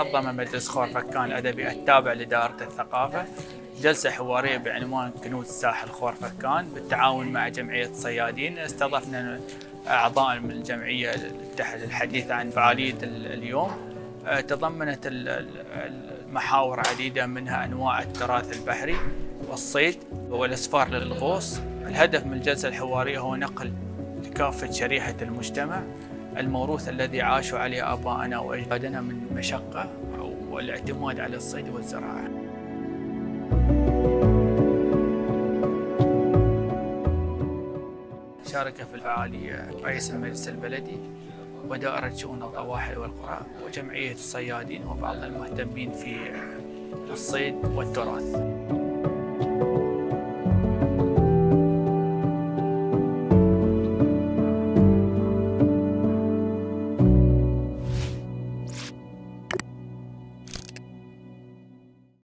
نظم مجلس خورفكان الأدبي التابع لدائرة الثقافة جلسة حوارية بعنوان كنوز ساحل خورفكان بالتعاون مع جمعية الصيادين. استضفنا أعضاء من الجمعية للحديث عن فعالية اليوم. تضمنت المحاور عديدة، منها أنواع التراث البحري والصيد والأسفار للغوص. الهدف من الجلسة الحوارية هو نقل لكافة شريحة المجتمع الموروث الذي عاشوا عليه آباءنا وأجدادنا من مشقة والاعتماد على الصيد والزراعة. شارك في الفعالية رئيس المجلس البلدي ودائرة شؤون الضواحي والقرى وجمعية الصيادين وبعض المهتمين في الصيد والتراث.